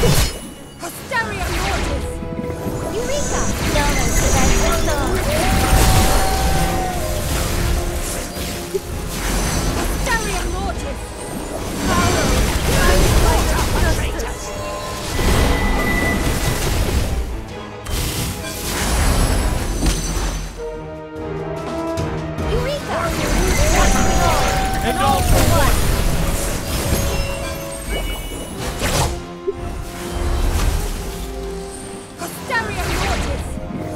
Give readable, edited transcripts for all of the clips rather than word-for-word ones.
Hysteria Mortis! Eureka! No, no, Hysteria Mortis! Follow! Justice! Eureka! And all for one! Hysteria Mortis!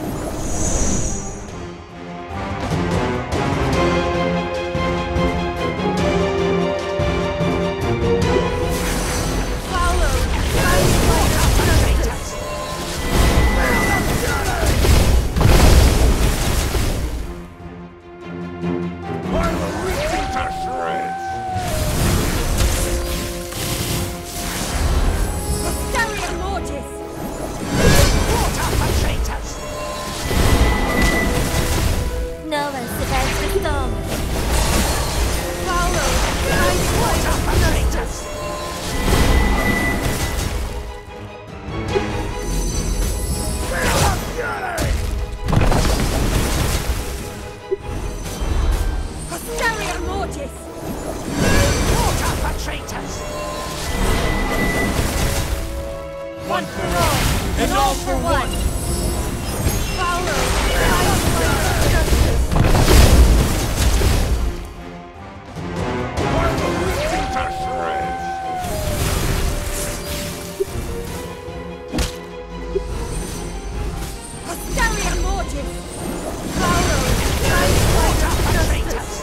Follow! Justice! Hysteria Mortis! No one survives the storm. Follow! Justice! Hysteria Mortis! Water for traitors! One for all, and all for one! Follow! Justice! Hysteria Mortis! Follow! Justice!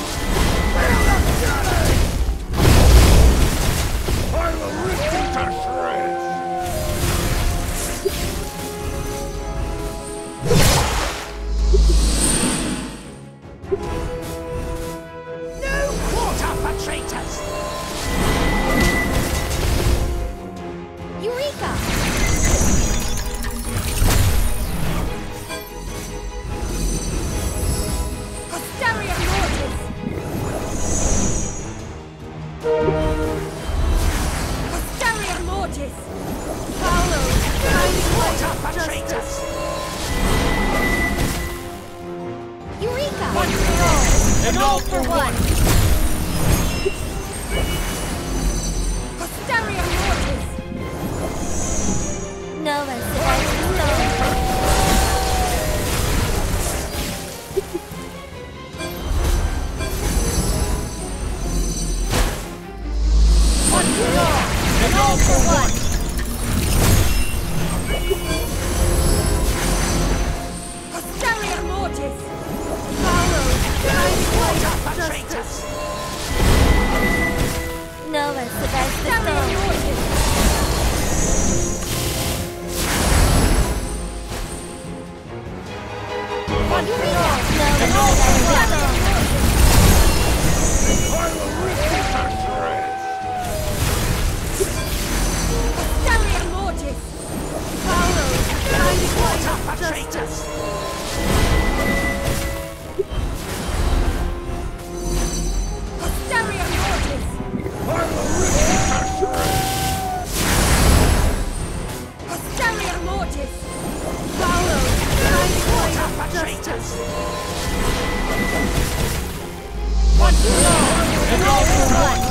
Eureka! Hysteria Mortis! Hysteria Mortis! Follow! Justice! Eureka! One for all, and all for one! Hysteria Mortis! No one survives the storm. One for all, and all for one! Hysteria Mortis! Follow! Justice! No one survives the storm. One for all, No and one all for survives the one! storm. Hysteria Mortis! Follow! Justice! Hysteria Mortis! Hysteria Mortis! Follow! Justice! One for all, and all for one!